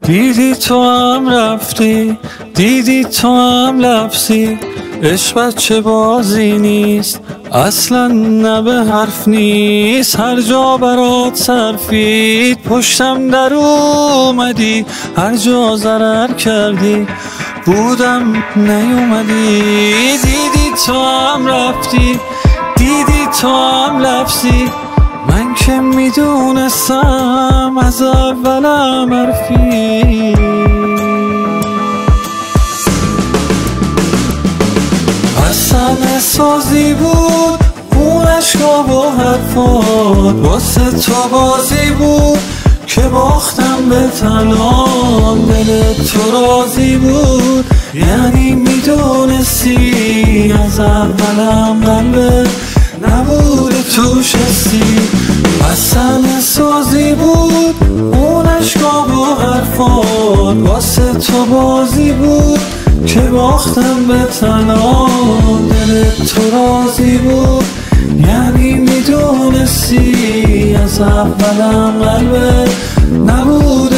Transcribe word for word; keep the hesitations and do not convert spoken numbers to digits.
دیدی تو هم رفتی، دیدی تو هم لفظی. عشق بچه بازی نیست، اصلا نه به حرف نیست. هر جا برات صرفید پشتم در اومدی، هر جا ضرر کردی بودم نیومدی. دیدی تو هم رفتی، دیدی تو هم لفظی. من که میدونستم از اولم حرفی. اصلا سازی بود اون عشقا با حرفات، واسه تو بازی بود که باختم به تنام. دل تو راضی بود یعنی میدونستی از اولم قلبت نبود توش حسی. اصلا سازی بود اون عشقا با حرفات، واسه تو بازی بود که باختم به تنام. دل تو راضی بود یعنی میدونستی از اولم قلبت نبود